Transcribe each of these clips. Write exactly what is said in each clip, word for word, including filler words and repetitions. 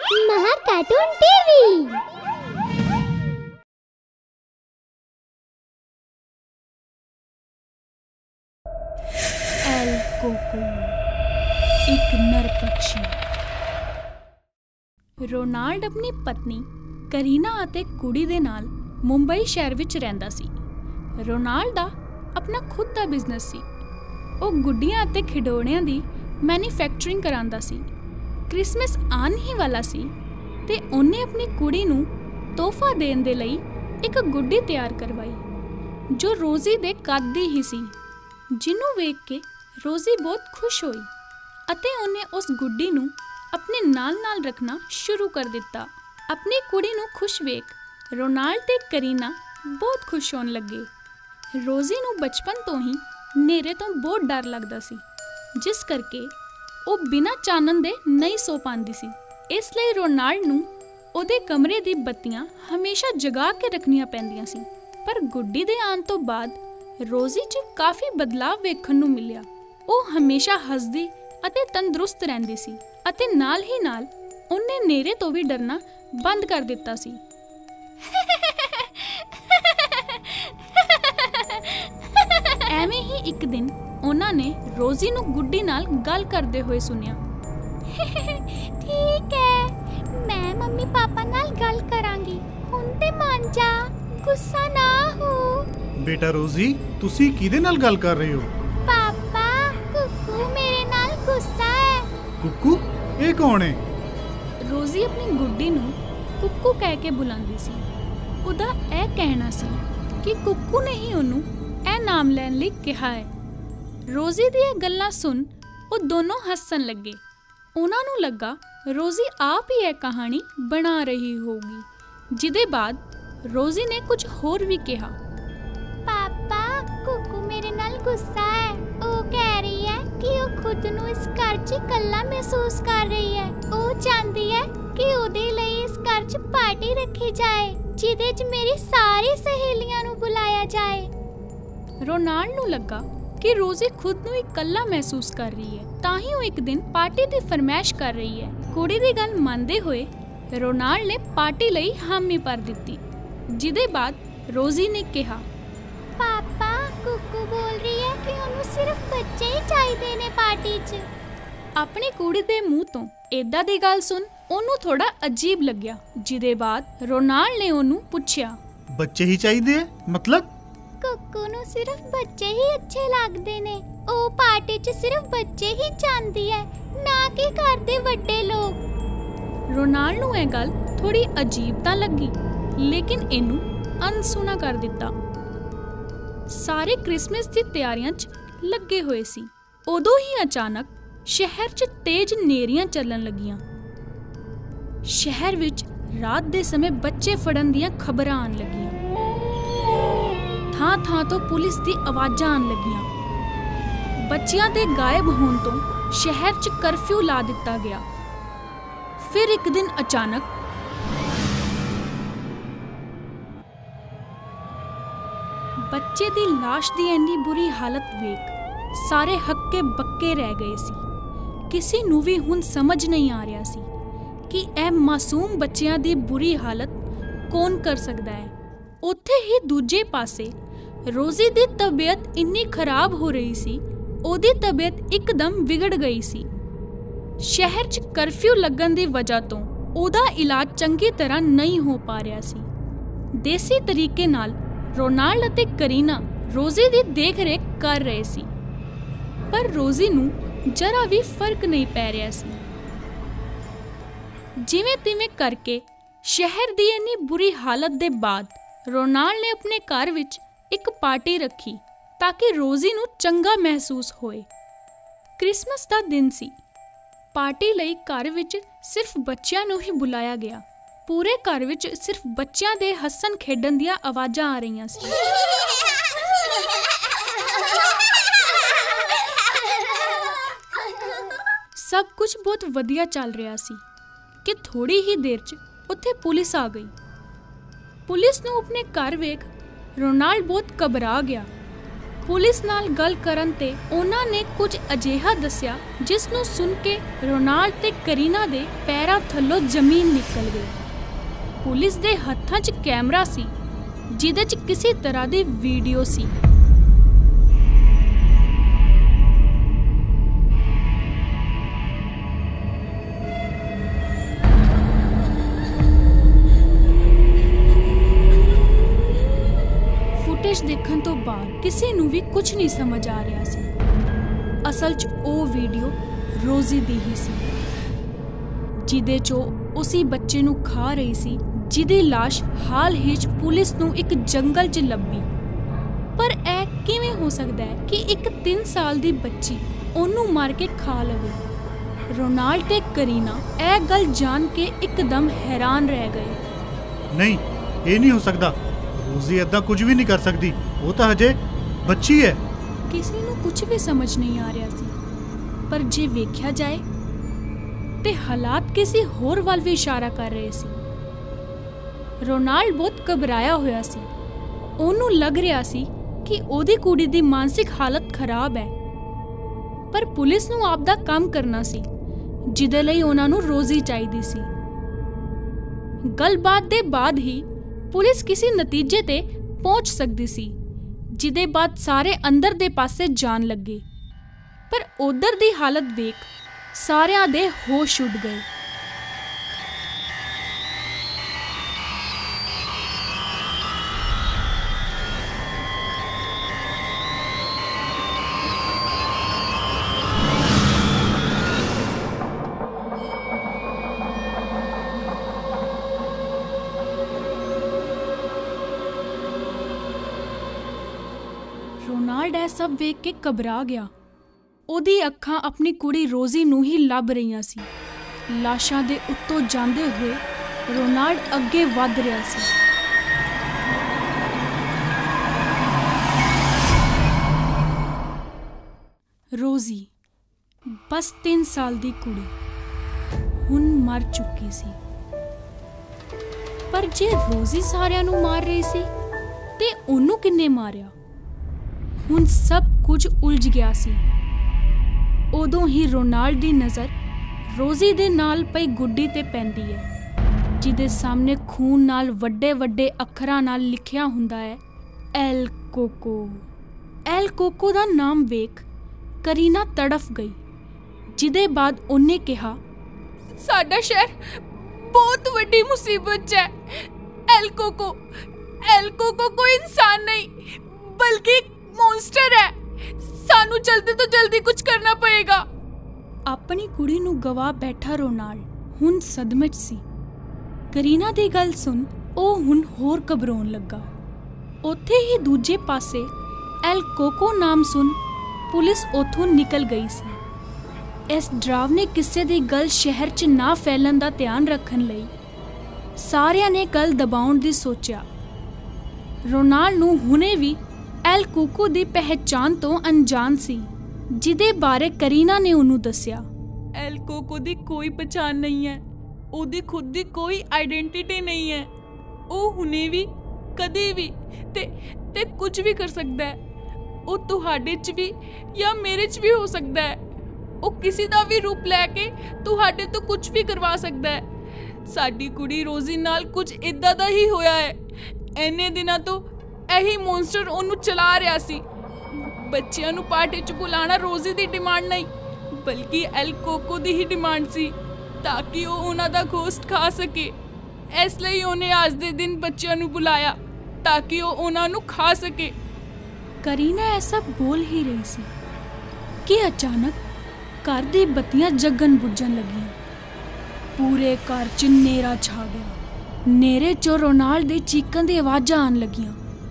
महा cartoon TV. L cocoa, एक नर पक्षी। रोनाल्ड अपनी पत्नी करीना ਅਤੇ ਕੁੜੀ ਦੇ ਨਾਲ ਮੁੰਬਈ ਸ਼ਹਿਰ ਵਿੱਚ ਰਹਿੰਦਾ ਸੀ। ਰੋਨਾਲਡ ਦਾ ਆਪਣਾ ਖੁਦ ਦਾ ਬਿਜ਼ਨਸ ਸੀ। ਉਹ ਗੁੱਡੀਆਂ ਅਤੇ ਖਿਡੌਣਿਆਂ ਦੀ ਮੈਨੂਫੈਕਚਰਿੰਗ ਕਰਾਉਂਦਾ ਸੀ। ਕ੍ਰਿਸਮਸ ਆਉਣ ਹੀ ਵਾਲਾ ਸੀ ਤੇ ਉਹਨੇ ਆਪਣੀ ਕੁੜੀ ਨੂੰ ਤੋਹਫਾ ਦੇਣ ਦੇ ਲਈ ਇੱਕ ਗੁੱਡੀ ਤਿਆਰ ਕਰਵਾਈ ਜੋ ਰੋਜ਼ੀ ਦੇ ਕੱਦ ਦੀ ਹੀ ਸੀ, ਜਿਹਨੂੰ ਵੇਖ ਕੇ ਰੋਜ਼ੀ ਬਹੁਤ ਖੁਸ਼ ਹੋਈ ਅਤੇ ਉਹਨੇ ਉਸ ਗੁੱਡੀ ਨੂੰ ਆਪਣੇ ਨਾਲ-ਨਾਲ ਰੱਖਣਾ ਸ਼ੁਰੂ ਕਰ ਦਿੱਤਾ। ਆਪਣੀ ਕੁੜੀ ਨੂੰ ਖੁਸ਼ ਵੇਖ ਰੋਨਾਲਡ ਤੇ ਕਰੀਨਾ ਬਹੁਤ ਖੁਸ਼ ਹੋਣ ਲੱਗੇ। ਰੋਜ਼ੀ ਨੂੰ ਬਚਪਨ ਤੋਂ ਹੀ ਹਨੇਰੇ ਤੋਂ ਬਹੁਤ ਡਰ ਲੱਗਦਾ ਸੀ, ਜਿਸ ਕਰਕੇ ਉਹ ਬਿਨਾਂ ਚਾਨਣ ਦੇ ਨਹੀਂ ਸੌ ਪਾਉਂਦੀ ਸੀ। ਇਸ ਲਈ ਰੋਨਾਲਡ ਨੂੰ ਉਹਦੇ ਕਮਰੇ ਦੀ ਬੱਤੀਆਂ ਹਮੇਸ਼ਾ ਜਗਾ ਕੇ ਰੱਖਣੀਆਂ ਪੈਂਦੀਆਂ ਸੀ। ਪਰ ਗੁੱਡੀ ਦੇ ਆਉਣ ਤੋਂ ਬਾਅਦ ਰੋਜ਼ੀ 'ਚ ਕਾਫੀ ਬਦਲਾਅ ਵੇਖਣ ਨੂੰ ਮਿਲਿਆ। ਉਹ ਹਮੇਸ਼ਾ ਹੱਸਦੀ ਅਤੇ ਤੰਦਰੁਸਤ ਰਹਿੰਦੀ ਸੀ ਅਤੇ ਨਾਲ ਹੀ ਨਾਲ ਉਹਨੇ ਹਨੇਰੇ ਤੋਂ ਵੀ ਡਰਨਾ ਬੰਦ ਕਰ ਦਿੱਤਾ ਸੀ। ਐਵੇਂ ਹੀ ਇੱਕ ਦਿਨ ਉਹਨਾਂ ਨੇ ਰੋਜ਼ੀ ਨੂੰ ਗੁੱਡੀ ਨਾਲ ਗੱਲ ਕਰਦੇ ਹੋਏ ਸੁਣਿਆ। ਠੀਕ ਹੈ, ਮੈਂ ਮੰਮੀ ਪਾਪਾ ਨਾਲ ਗੱਲ ਕਰਾਂਗੀ। ਹੁਣ ਤੇ ਮੰਨ ਜਾ, ਗੁੱਸਾ ਨਾ ਹੋ। ਬੇਟਾ ਰੋਜ਼ੀ, ਤੁਸੀਂ ਕਿਹਦੇ ਨਾਲ ਗੱਲ ਕਰ ਰਹੇ ਹੋ? ਪਾਪਾ, ਕੁੱਕੂ ਮੇਰੇ ਨਾਲ ਗੁੱਸਾ ਹੈ। ਕੁੱਕੂ? ਇਹ ਕੌਣ ਹੈ? ਰੋਜ਼ੀ ਆਪਣੀ ਗੁੱਡੀ ਨੂੰ ਕੁੱਕੂ ਕਹਿ ਕੇ ਬੁਲਾਉਂਦੀ ਸੀ। ਉਹਦਾ ਇਹ ਕਹਿਣਾ ਸੀ ਕਿ ਕੁੱਕੂ ਨੇ ਹੀ ਉਹਨੂੰ ਇਹ ਨਾਮ ਲੈਣ ਲਈ ਕਿਹਾ ਹੈ। ਰੋਜ਼ੀ ਦੀਆਂ ਗੱਲਾਂ ਸੁਣ ਉਹ ਦੋਨੋਂ ਹੱਸਣ ਲੱਗੇ। ਉਹਨਾਂ ਨੂੰ ਲੱਗਾ ਰੋਜ਼ੀ ਆਪ ਹੀ ਇਹ ਕਹਾਣੀ ਬਣਾ ਰਹੀ ਹੋਊਗੀ। ਜਿਹਦੇ ਬਾਅਦ ਰੋਜ਼ੀ ਨੇ ਕੁਝ ਹੋਰ ਵੀ ਕਿਹਾ। ਪਾਪਾ, ਕੁੱਕੂ ਮੇਰੇ ਨਾਲ ਗੁੱਸਾ ਹੈ। ਉਹ ਕਹਿ ਰਹੀ ਹੈ ਕਿ ਉਹ ਖੁਦ ਨੂੰ ਇਸ ਘਰ 'ਚ ਇਕੱਲਾ ਮਹਿਸੂਸ ਕਰ ਰਹੀ ਹੈ। ਉਹ ਚਾਹੁੰਦੀ ਹੈ ਕਿ ਉਹਦੇ ਲਈ ਇਸ ਘਰ 'ਚ ਪਾਰਟੀ ਰੱਖੀ ਜਾਏ, ਜਿਹਦੇ 'ਚ ਮੇਰੀ ਸਾਰੀ ਸਹੇਲੀਆਂ ਨੂੰ ਬੁਲਾਇਆ ਜਾਏ। ਰੋਨਾਲਡ ਨੂੰ ਲੱਗਾ ਕਿ ਰੋਜ਼ੀ ਖੁਦ ਨੂੰ ਇਕੱਲਾ ਮਹਿਸੂਸ ਕਰ ਰਹੀ ਹੈ, ਤਾਂ ਹੀ ਉਹ ਇੱਕ ਦਿਨ ਪਾਰਟੀ ਦੀ ਫਰਮਾਇਸ਼ ਕਰ ਰਹੀ ਹੈ। ਕੁੜੀ ਦੀ ਗੱਲ ਮੰਨਦੇ ਹੋਏ ਰੋਨਾਲਡ ਨੇ ਪਾਰਟੀ ਲਈ ਹਾਮੀ ਭਰ ਦਿੱਤੀ। ਜਿਹਦੇ ਬਾਅਦ ਰੋਜ਼ੀ ਨੇ ਕਿਹਾ, ਪਾਪਾ, ਕੁੱਕੂ ਬੋਲ ਰਹੀ ਹੈ ਕਿ ਉਹਨੂੰ ਸਿਰਫ ਬੱਚੇ ਹੀ ਚਾਹੀਦੇ ਨੇ ਪਾਰਟੀ 'ਚ। ਆਪਣੀ ਕੁੜੀ ਦੇ ਮੂੰਹ ਤੋਂ ਏਦਾਂ ਦੀ ਗੱਲ ਸੁਣ ਉਹਨੂੰ ਥੋੜਾ ਅਜੀਬ ਲੱਗਿਆ। ਜਿਹਦੇ ਬਾਅਦ ਰੋਨਾਲਡ ਨੇ ਉਹਨੂੰ ਪੁੱਛਿਆ, ਬੱਚੇ ਹੀ ਚਾਹੀਦੇ ਹੈ? ਮਤਲਬ? ਕੁੱਕੂ ਨੂੰ ਸਿਰਫ ਬੱਚੇ ਹੀ ਅੱਛੇ ਲੱਗਦੇ ਨੇ। ਉਹ ਪਾਰਟੀ 'ਚ ਸਿਰਫ ਬੱਚੇ ਹੀ ਚਾਹੁੰਦੀ ਹੈ, ਨਾ ਕਿ ਘਰ ਦੇ ਵੱਡੇ ਲੋਕ। ਰੋਨਾਲਡ ਨੂੰ ਇਹ ਗੱਲ ਥੋੜੀ ਅਜੀਬ ਤਾਂ ਲੱਗੀ, ਲੇਕਿਨ ਇਹਨੂੰ ਅਣਸੁਣਾ ਕਰ ਦਿੱਤਾ। ਸਾਰੇ ਕ੍ਰਿਸਮਸ ਦੀ ਤਿਆਰੀਆਂ 'ਚ ਲੱਗੇ ਹੋਏ ਸੀ। ਉਦੋਂ ਹੀ ਅਚਾਨਕ ਸ਼ਹਿਰ 'ਚ ਤੇਜ਼ ਹਨੇਰੀਆਂ ਚੱਲਣ ਲੱਗੀਆਂ। ਸ਼ਹਿਰ ਵਿੱਚ ਰਾਤ ਦੇ ਸਮੇਂ ਬੱਚੇ ਫੜਨ ਦੀਆਂ ਖਬਰਾਂ ਆਉਣ ਲੱਗੀਆਂ। ਥਾਂ ਥਾਂ ਤੋਂ ਪੁਲਿਸ ਦੀ ਆਵਾਜ਼ਾਂ ਆਉਣ ਲੱਗੀਆਂ। ਬੱਚਿਆਂ ਦੇ ਗਾਇਬ ਹੋਣ ਤੋਂ ਸ਼ਹਿਰ 'ਚ ਕਰਫਿਊ ਲਾ ਦਿੱਤਾ ਗਿਆ। ਫਿਰ ਇੱਕ ਦਿਨ ਅਚਾਨਕ ਬੱਚੇ ਦੀ ਲਾਸ਼ ਦੀ ਇੰਨੀ ਬੁਰੀ ਹਾਲਤ ਵੇਖ ਸਾਰੇ ਹੱਕੇ ਬੱਕੇ ਰਹਿ ਗਏ ਸੀ। ਕਿਸੇ ਨੂੰ ਵੀ ਹੁਣ ਸਮਝ ਨਹੀਂ ਆ ਰਿਹਾ ਸੀ ਕਿ ਇਹ ਮਾਸੂਮ ਬੱਚਿਆਂ ਦੀ ਬੁਰੀ ਹਾਲਤ ਕੌਣ ਕਰ ਸਕਦਾ ਹੈ। ਉੱਥੇ ਹੀ ਦੂਜੇ ਪਾਸੇ ਰੋਜ਼ੀ ਦੀ ਤਬੀਅਤ ਇੰਨੀ ਖਰਾਬ ਹੋ ਰਹੀ ਸੀ, ਉਹਦੀ ਤਬੀਅਤ ਇੱਕਦਮ ਵਿਗੜ ਗਈ ਸੀ। ਸ਼ਹਿਰ 'ਚ ਕਰਫਿਊ ਲੱਗਣ ਦੀ ਵਜ੍ਹਾ ਤੋਂ ਉਹਦਾ ਇਲਾਜ ਚੰਗੀ ਤਰ੍ਹਾਂ ਨਹੀਂ ਹੋ ਪਾ ਰਿਹਾ ਸੀ। ਦੇਸੀ ਤਰੀਕੇ ਨਾਲ ਰੋਨਾਲਡ ਅਤੇ ਕਰੀਨਾ ਰੋਜ਼ੀ ਦੀ ਦੇਖ ਰੇਖ ਕਰ ਰਹੇ ਸੀ, ਪਰ ਰੋਜ਼ੀ ਨੂੰ ਜਰਾ ਵੀ ਫਰਕ ਨਹੀਂ ਪੈ ਰਿਹਾ ਸੀ। ਜਿਵੇਂ ਤਿਵੇਂ ਕਰਕੇ ਸ਼ਹਿਰ ਦੀ ਇੰਨੀ ਬੁਰੀ ਹਾਲਤ ਦੇ ਬਾਅਦ ਰੋਨਾਲਡ ਨੇ ਆਪਣੇ ਘਰ ਵਿੱਚ ਇੱਕ ਪਾਰਟੀ ਰੱਖੀ ਤਾਂ ਕਿ ਰੋਜ਼ੀ ਨੂੰ ਚੰਗਾ ਮਹਿਸੂਸ ਹੋਏ। ਕ੍ਰਿਸਮਸ ਦਾ ਦਿਨ ਸੀ। ਪਾਰਟੀ ਲਈ ਘਰ ਵਿੱਚ ਸਿਰਫ ਬੱਚਿਆਂ ਨੂੰ ਹੀ ਬੁਲਾਇਆ ਗਿਆ। ਪੂਰੇ ਘਰ ਵਿੱਚ ਸਿਰਫ ਬੱਚਿਆਂ ਦੇ ਹੱਸਣ ਖੇਡਣ ਦੀਆਂ ਆਵਾਜ਼ਾਂ ਆ ਰਹੀਆਂ ਸੀ। ਸਭ ਕੁਝ ਬਹੁਤ ਵਧੀਆ ਚੱਲ ਰਿਹਾ ਸੀ ਕਿ ਥੋੜੀ ਹੀ ਦੇਰ 'ਚ ਉੱਥੇ ਪੁਲਿਸ ਆ ਗਈ। ਪੁਲਿਸ ਨੂੰ ਆਪਣੇ ਘਰ ਵੇਖ ਰੋਨਾਲਡ ਬਹੁਤ ਘਬਰਾ ਗਿਆ। ਪੁਲਿਸ ਨਾਲ ਗੱਲ ਕਰਨ ਤੇ ਉਹਨਾਂ ਨੇ ਕੁਝ ਅਜਿਹਾ ਦੱਸਿਆ ਜਿਸ ਨੂੰ ਸੁਣ ਕੇ ਰੋਨਾਲਡ ਤੇ ਕਰੀਨਾ ਦੇ ਪੈਰਾਂ ਥੱਲੋਂ ਜ਼ਮੀਨ ਨਿਕਲ ਗਈ। ਪੁਲਿਸ ਦੇ ਹੱਥਾਂ 'ਚ ਕੈਮਰਾ ਸੀ ਜਿਹਦੇ 'ਚ ਕਿਸੇ ਤਰ੍ਹਾਂ ਦੀ ਵੀਡੀਓ ਸੀ। ਫੁਟੇਜ ਦੇਖਣ ਤੋਂ ਬਾਅਦ ਕਿਸੇ ਨੂੰ ਵੀ ਕੁਝ ਨਹੀਂ ਸਮਝ ਆ ਰਿਹਾ ਸੀ। ਅਸਲ 'ਚ ਉਹ ਵੀਡੀਓ ਰੋਜ਼ੀ ਦੀ ਹੀ ਸੀ ਜਿਹਦੇ 'ਚੋਂ ਉਸੇ ਬੱਚੇ ਨੂੰ ਖਾ ਰਹੀ ਸੀ ਜਿਹਦੀ ਲਾਸ਼ ਹਾਲ ਹੀ 'ਚ ਪੁਲਿਸ ਨੂੰ ਇੱਕ ਜੰਗਲ 'ਚ ਲੱਭੀ। ਪਰ ਇਹ ਕਿਵੇਂ ਹੋ ਸਕਦਾ ਹੈ ਕਿ ਇੱਕ ਤਿੰਨ ਸਾਲ ਦੀ ਬੱਚੀ ਉਹਨੂੰ ਮਾਰ ਕੇ ਖਾ ਲਵੇ? ਰੋਨਾਲਡ ਤੇ ਕਰੀਨਾ ਇਹ ਗੱਲ ਜਾਣ ਕੇ ਇੱਕਦਮ ਹੈਰਾਨ ਰਹਿ ਗਏ। ਨਹੀਂ, ਇਹ ਨਹੀਂ ਹੋ ਸਕਦਾ। ਰੋਜ਼ੀ ਏਦਾਂ ਕੁਝ ਵੀ ਨਹੀਂ ਕਰ ਸਕਦੀ। ਉਹ ਤਾਂ ਹਜੇ ਬੱਚੀ ਹੈ। ਕਿਸੇ ਨੂੰ ਕੁਝ ਵੀ ਸਮਝ ਨਹੀਂ ਆ ਰਿਹਾ ਸੀ। ਪਰ ਜੇ ਵੇਖਿਆ ਜਾਏ ਤੇ ਹਾਲਾਤ ਕਿਸੇ ਹੋਰ ਵੱਲ ਵੀ ਇਸ਼ਾਰਾ ਕਰ ਰਹੇ ਸੀ। ਰੋਨਾਲਡ ਬਹੁਤ ਘਬਰਾਇਆ ਹੋਇਆ ਸੀ। ਉਹਨੂੰ ਲੱਗ ਰਿਹਾ ਸੀ ਕਿ ਉਹਦੀ ਕੁੜੀ ਦੀ ਮਾਨਸਿਕ ਹਾਲਤ ਖਰਾਬ ਹੈ। ਪਰ ਪੁਲਿਸ ਨੂੰ ਆਪਦਾ ਕੰਮ ਕਰਨਾ ਸੀ ਜਿਹਦੇ ਲਈ ਉਹਨਾਂ ਨੂੰ ਰੋਜ਼ੀ ਚਾਹੀਦੀ ਸੀ। ਗੱਲਬਾਤ ਦੇ ਬਾਅਦ ਹੀ ਪੁਲਿਸ ਕਿਸੇ ਨਤੀਜੇ ਤੇ ਪਹੁੰਚ ਸਕਦੀ ਸੀ ਜਿਹਦੇ ਬਾਅਦ ਸਾਰੇ ਅੰਦਰ ਦੇ ਪਾਸੇ ਜਾਣ ਲੱਗੇ। ਪਰ ਉਧਰ ਦੀ ਹਾਲਤ ਵੇਖ ਸਾਰਿਆਂ ਦੇ ਹੋਸ਼ ਉੱਡ ਗਏ। ਰੋਨਾਲਡ ਇਹ ਸਭ ਵੇਖ ਕੇ ਘਬਰਾ ਗਿਆ। ਉਹਦੀ ਅੱਖਾਂ ਆਪਣੀ ਕੁੜੀ ਰੋਜ਼ੀ ਨੂੰ ਹੀ ਲੱਭ ਰਹੀਆਂ ਸੀ। ਲਾਸ਼ਾਂ ਦੇ ਉੱਤੋਂ ਜਾਂਦੇ ਹੋਏ ਰੋਨਾਲਡ ਅੱਗੇ ਵੱਧ ਰਿਹਾ ਸੀ। ਰੋਜ਼ੀ ਬਸ ਤਿੰਨ ਸਾਲ ਦੀ ਕੁੜੀ ਹੁਣ ਮਰ ਚੁੱਕੀ ਸੀ। ਪਰ ਜੇ ਰੋਜ਼ੀ ਸਾਰਿਆਂ ਨੂੰ ਮਾਰ ਰਹੀ ਸੀ ਤੇ ਉਹਨੂੰ ਕਿੰਨੇ ਮਾਰਿਆ? ਹੁਣ ਸਭ ਕੁਝ ਉਲਝ ਗਿਆ ਸੀ। ਉਦੋਂ ਹੀ ਰੋਨਾਲਡ ਦੀ ਨਜ਼ਰ ਰੋਜ਼ੀ ਦੇ ਨਾਲ ਪਈ ਗੁੱਡੀ ਤੇ ਪੈਂਦੀ ਹੈ ਜਿਹਦੇ ਸਾਹਮਣੇ ਖੂਨ ਨਾਲ ਵੱਡੇ ਵੱਡੇ ਅੱਖਰਾਂ ਨਾਲ ਲਿਖਿਆ ਹੁੰਦਾ ਹੈ ਐਲ ਕੋਕੋ। ਐਲ ਕੋਕੋ ਦਾ ਨਾਮ ਵੇਖ ਕਰੀਨਾ ਤੜਫ ਗਈ, ਜਿਹਦੇ ਬਾਅਦ ਉਹਨੇ ਕਿਹਾ, ਸਾਡਾ ਸ਼ਹਿਰ ਬਹੁਤ ਵੱਡੀ ਮੁਸੀਬਤ 'ਚ ਹੈ। ਐਲ ਕੋਕੋ ਐਲ ਕੋਕੋ ਕੋਈ ਇਨਸਾਨ ਨਹੀਂ ਬਲਕਿ ਮੌਨਸਟਰ ਹੈ। ਸਾਨੂੰ ਜਲਦੀ ਤੋਂ ਜਲਦੀ ਕੁਝ ਕਰਨਾ ਪਏਗਾ। ਆਪਣੀ ਕੁੜੀ ਨੂੰ ਗਵਾ ਬੈਠਾ ਰੋਨਾਲਡ ਹੁਣ ਸਦਮੇ 'ਚ ਸੀ। ਕਰੀਨਾ ਦੀ ਗੱਲ ਸੁਣ ਉਹ ਹੁਣ ਹੋਰ ਘਬਰਾਉਣ ਲੱਗਾ। ਉੱਥੇ ਹੀ ਦੂਜੇ ਪਾਸੇ ਐਲ ਕੋਕੋ ਨਾਮ ਸੁਣ ਪੁਲਿਸ ਉੱਥੋਂ ਨਿਕਲ ਗਈ ਸੀ। ਇਸ ਡਰਾਵਨੇ ਕਿੱਸੇ ਦੀ ਗੱਲ ਸ਼ਹਿਰ 'ਚ ਨਾ ਫੈਲਣ ਦਾ ਧਿਆਨ ਰੱਖਣ ਲਈ ਸਾਰਿਆਂ ਨੇ ਗੱਲ ਦਬਾਉਣ ਦੀ ਸੋਚਿਆ। ਰੋਨਾਲਡ ਨੂੰ ਹੁਣੇ ਵੀ ਐਲ ਕੋਕੋ ਦੀ ਪਹਿਚਾਣ ਤੋਂ ਅਣਜਾਣ ਸੀ ਜਿਹਦੇ ਬਾਰੇ ਕਰੀਨਾ ਨੇ ਉਹਨੂੰ ਦੱਸਿਆ। ਐਲ ਕੋਕੋ ਦੀ ਕੋਈ ਪਛਾਣ ਨਹੀਂ ਹੈ। ਉਹਦੀ ਖੁਦ ਦੀ ਕੋਈ ਆਈਡੈਂਟੀਟੀ ਨਹੀਂ ਹੈ। ਉਹ ਹੁਣੇ ਵੀ ਕਦੇ ਵੀ ਤੇ ਤੇ ਕੁਝ ਵੀ ਕਰ ਸਕਦਾ ਹੈ। ਉਹ ਤੁਹਾਡੇ 'ਚ ਵੀ ਜਾਂ ਮੇਰੇ 'ਚ ਵੀ ਹੋ ਸਕਦਾ ਹੈ। ਉਹ ਕਿਸੇ ਦਾ ਵੀ ਰੂਪ ਲੈ ਕੇ ਤੁਹਾਡੇ ਤੋਂ ਕੁਝ ਵੀ ਕਰਵਾ ਸਕਦਾ ਹੈ। ਸਾਡੀ ਕੁੜੀ ਰੋਜ਼ੀ ਨਾਲ ਕੁਝ ਇੱਦਾਂ ਦਾ ਹੀ ਹੋਇਆ ਹੈ। ਇੰਨੇ ਦਿਨਾਂ ਤੋਂ ਇਹੀ ਮੌਨਸਟਰ ਉਹਨੂੰ ਚਲਾ ਰਿਹਾ ਸੀ। ਬੱਚਿਆਂ ਨੂੰ ਪਾਰਟੀ 'ਚ ਬੁਲਾਉਣਾ ਰੋਜ਼ੀ ਦੀ ਡਿਮਾਂਡ ਨਹੀਂ ਬਲਕਿ ਐਲ ਕੋਕੋ ਦੀ ਹੀ ਡਿਮਾਂਡ ਸੀ ਤਾਂ ਕਿ ਉਹ ਉਹਨਾਂ ਦਾ ਗੋਸ਼ਟ ਖਾ ਸਕੇ। ਇਸ ਲਈ ਉਹਨੇ ਅੱਜ ਦੇ ਦਿਨ ਬੱਚਿਆਂ ਨੂੰ ਬੁਲਾਇਆ ਤਾਂ ਕਿ ਉਹ ਉਹਨਾਂ ਨੂੰ ਖਾ ਸਕੇ। ਕਰੀਨਾ ਐਸਾ ਬੋਲ ਹੀ ਰਹੀ ਸੀ ਕਿ ਅਚਾਨਕ ਘਰ ਦੀ ਬੱਤੀਆਂ ਜਗਣ ਬੁਝਣ ਲੱਗੀਆਂ। ਪੂਰੇ ਘਰ 'ਚ ਨੇਰਾ ਛਾ ਗਿਆ। ਨੇਰੇ 'ਚੋਂ ਰੋਨਾਲਡ ਦੀ ਚੀਕਾਂ ਦੀ ਆਵਾਜ਼ਾਂ ਆਉਣ ਲੱਗੀਆਂ।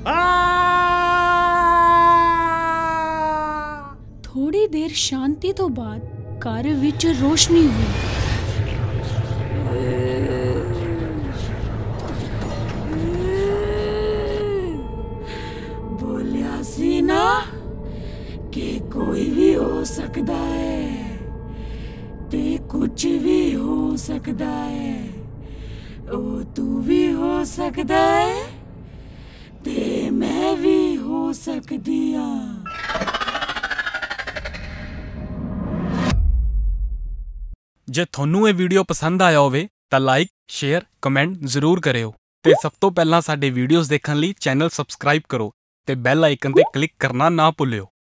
ਥੋੜੀ ਦੇਰ ਸ਼ਾਂਤੀ ਤੋਂ ਬਾਅਦ ਘਰ ਵਿੱਚ ਰੋਸ਼ਨੀ ਹੋਈ। ਬੋਲਿਆ ਸੀ ਨਾ ਕਿ ਕੋਈ ਵੀ ਹੋ ਸਕਦਾ ਹੈ ਤੇ ਕੁਝ ਵੀ ਹੋ ਸਕਦਾ ਹੈ। ਉਹ ਤੂੰ ਵੀ ਹੋ ਸਕਦਾ ਹੈ ਤੇ ਮੈਂ ਵੀ ਹੋ ਸਕਦੀ ਹਾਂ। ਜੇ ਤੁਹਾਨੂੰ ਇਹ ਵੀਡੀਓ ਪਸੰਦ ਆਇਆ ਹੋਵੇ ਤਾਂ ਲਾਈਕ ਸ਼ੇਅਰ ਕਮੈਂਟ ਜ਼ਰੂਰ ਕਰਿਓ ਤੇ ਸਭ ਤੋਂ ਪਹਿਲਾਂ ਸਾਡੇ ਵੀਡੀਓਜ਼ ਦੇਖਣ ਲਈ ਚੈਨਲ ਸਬਸਕ੍ਰਾਈਬ ਕਰੋ ਤੇ ਬੈਲ ਆਈਕਨ ਤੇ ਕਲਿੱਕ ਕਰਨਾ ਨਾ ਭੁੱਲਿਓ।